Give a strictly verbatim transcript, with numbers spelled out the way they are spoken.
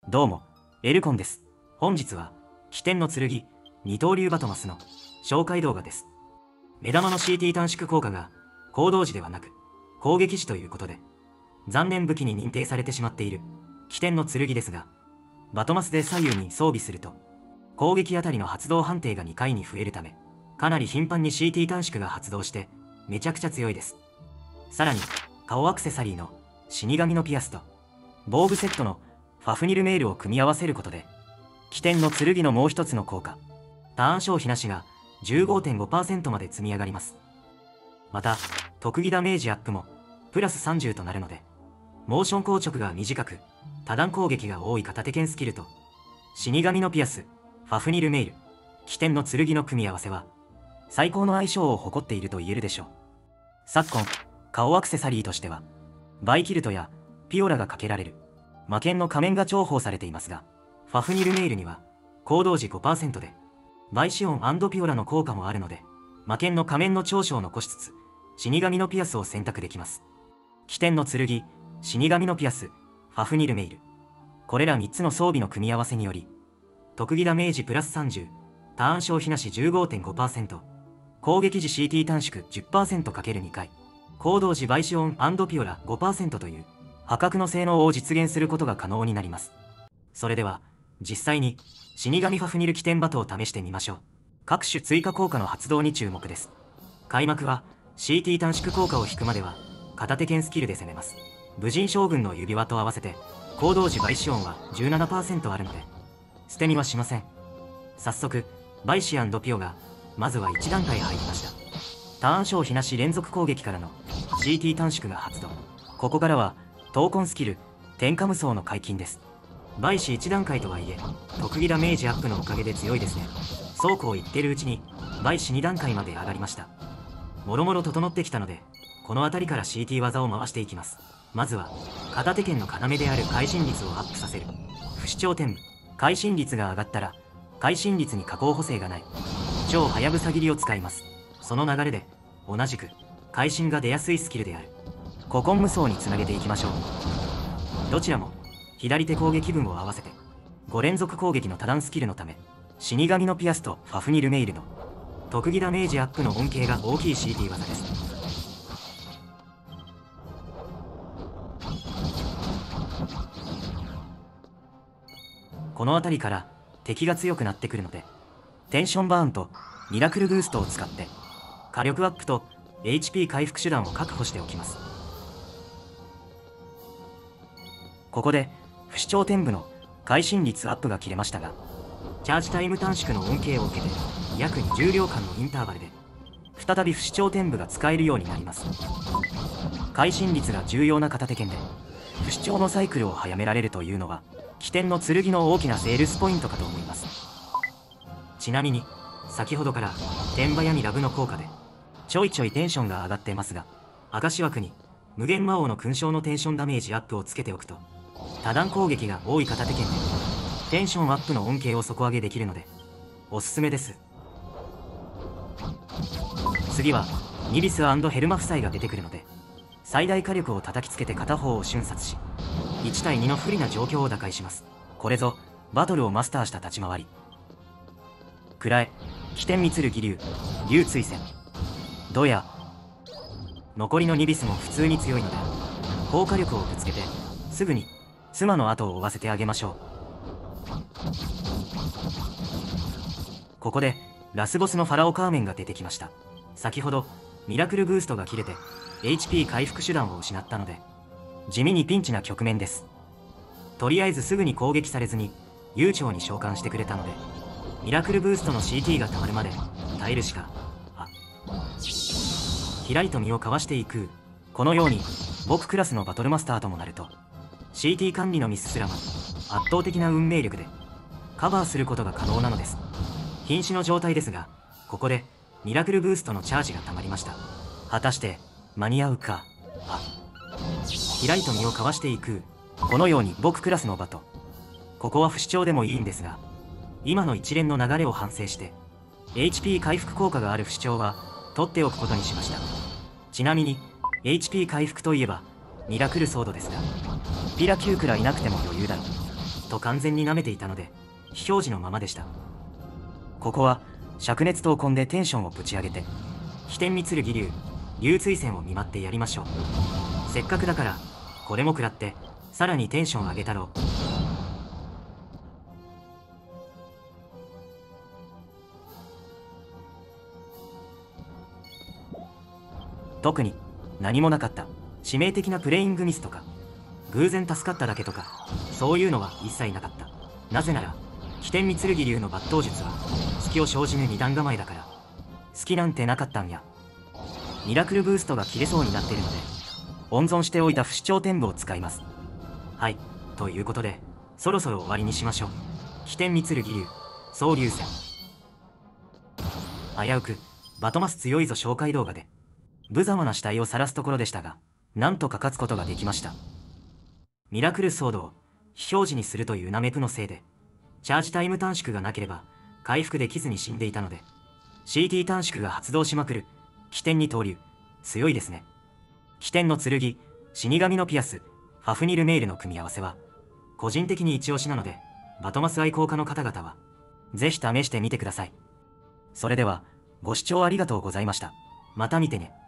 どうも、エルコンです。本日は、起点の剣、二刀流バトマスの紹介動画です。目玉の シーティー 短縮効果が、行動時ではなく、攻撃時ということで、残念武器に認定されてしまっている、起点の剣ですが、バトマスで左右に装備すると、攻撃あたりの発動判定がにかいに増えるため、かなり頻繁に シーティー 短縮が発動して、めちゃくちゃ強いです。さらに、顔アクセサリーの死神のピアスと、防具セットのファフニルメールを組み合わせることで、起点の剣のもう一つの効果、ターン消費なしが じゅうごてんごパーセント まで積み上がります。また、特技ダメージアップもプラスさんじゅうとなるので、モーション硬直が短く、多段攻撃が多い片手剣スキルと、死神のピアス、ファフニルメール、起点の剣の組み合わせは、最高の相性を誇っていると言えるでしょう。昨今、顔アクセサリーとしては、バイキルトやピオラがかけられる、魔剣の仮面が重宝されていますが、ファフニルメールには、行動時 ごパーセント で、バイシオン&ピオラの効果もあるので、魔剣の仮面の長所を残しつつ、死神のピアスを選択できます。起点の剣、死神のピアス、ファフニルメイル。これらみっつの装備の組み合わせにより、特技ダメージプラスさんじゅう、ターン消費なし じゅうごてんごパーセント、攻撃時 シーティー 短縮 じゅっパーセントかけるに 回、行動時バイシオン&ピオラ ごパーセント という破格の性能を実現することが可能になります。それでは、実際に死神ファフニル起点バトを試してみましょう。各種追加効果の発動に注目です。開幕は シーティー 短縮効果を引くまでは片手剣スキルで攻めます。武人将軍の指輪と合わせて行動時バイシオンは じゅうななパーセント あるので捨てにはしません。早速バイシ&ピオがまずはいち段階入りました。ターン消費なし連続攻撃からの シーティー 短縮が発動。ここからは闘魂スキル天下無双の解禁です。バイシいち段階とはいえ特技ダメージアップのおかげで強いですね。そうこう言ってるうちにバイシに段階まで上がりました。もろもろ整ってきたのでこの辺りから シーティー 技を回していきます。まずは片手剣の要である会心率をアップさせる不死鳥天部。会心率が上がったら会心率に加工補正がない超はやぶさ切りを使います。その流れで同じく会心が出やすいスキルである古今無双につなげていきましょう。どちらも左手攻撃分を合わせてご連続攻撃の多段スキルのため、死神のピアスとファフニルメイルの特技ダメージアップの恩恵が大きい シーティー 技です。この辺りから敵が強くなってくるので、テンションバーンとミラクルブーストを使って火力アップと エイチピー 回復手段を確保しておきます。ここで不死鳥天部の会心率アップが切れましたが、チャージタイム短縮の恩恵を受けて約にじゅうびょうかんのインターバルで再び不死鳥天部が使えるようになります。会心率が重要な片手剣で不死鳥のサイクルを早められるというのは起点の剣の大きなセールスポイントかと思います。ちなみに先ほどから天馬闇ラブの効果でちょいちょいテンションが上がってますが、証枠に無限魔王の勲章のテンションダメージアップをつけておくと多段攻撃が多い片手剣でテンションアップの恩恵を底上げできるのでおすすめです。次はニビス&ヘルマ夫妻が出てくるので最大火力を叩きつけて片方を瞬殺しいちたいにの不利な状況を打開します。これぞバトルをマスターした立ち回り。くえ起点三剣竜竜追戦どや残りのニビスも普通に強いので高火力をぶつけてすぐに妻の後を追わせてあげましょう。ここでラスボスのファラオカーメンが出てきました。先ほどミラクルブーストが切れて エイチピー 回復手段を失ったので地味にピンチな局面です。とりあえずすぐに攻撃されずに悠長に召喚してくれたのでミラクルブーストの シーティー がたまるまで耐えるしか。あひらりと身をかわしていく。このように僕クラスのバトルマスターともなると シーティー 管理のミスすらも圧倒的な運命力でカバーすることが可能なのです。瀕死の状態ですがここでミラクルブーストのチャージがたまりました。果たして間に合うか。あひらりと身をかわしていく。このように僕クラスのバト、ここは不死鳥でもいいんですが今の一連の流れを反省して エイチピー 回復効果がある不死鳥は取っておくことにしました。ちなみに エイチピー 回復といえばミラクルソードですがピラきゅうくらいなくても余裕だろう。 と完全に舐めていたので、非表示のままでした。ここは、灼熱闘魂でテンションをぶち上げて、飛天御剣流、流追戦を見舞ってやりましょう。せっかくだから、これも食らって、さらにテンション上げたろう。特に何もなかった致命的なプレイングミスとか偶然助かっただけとかそういうのは一切なかった。なぜなら飛天御剣流の抜刀術は隙を生じぬ二段構えだから。隙なんてなかったんや。ミラクルブーストが切れそうになってるので温存しておいた不死鳥天部を使います。はい、ということでそろそろ終わりにしましょう。飛天御剣流総流戦。危うくバトマス強いぞ紹介動画で無様な死体を晒すところでしたが、なんとか勝つことができました。ミラクルソードを非表示にするというナメプのせいで、チャージタイム短縮がなければ回復できずに死んでいたので、シーティー 短縮が発動しまくる起点に投入。強いですね。起点の剣、死神のピアス、ファフニルメールの組み合わせは、個人的に一押しなので、バトマス愛好家の方々は、ぜひ試してみてください。それでは、ご視聴ありがとうございました。また見てね。